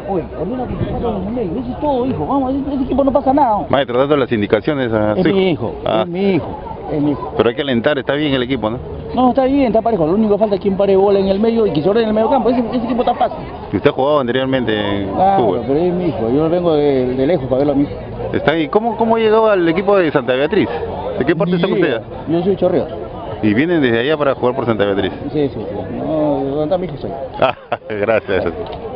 Oye, ordena que se pasen en el medio, eso es todo, hijo. Vamos, ese equipo no pasa nada. Maestro, dando las indicaciones a Es su mi hijo, Ah, es mi hijo, es mi hijo. pero hay que alentar, está bien el equipo, ¿no? No, está bien, está parejo. Lo único que falta es quien pare bola en el medio y que se ordene en el medio campo. Ese equipo está fácil. Y usted ha jugado anteriormente en Claro, fútbol. pero es mi hijo. Yo vengo de lejos para verlo a mi hijo. Está ahí. ¿Cómo llegó al equipo de Santa Beatriz? ¿De qué parte está Ni usted? idea. Yo soy chorreo. Y vienen desde allá para jugar por Santa Beatriz. Sí, sí, sí. No, ¿dónde está mi hijo? Soy. Ah, gracias.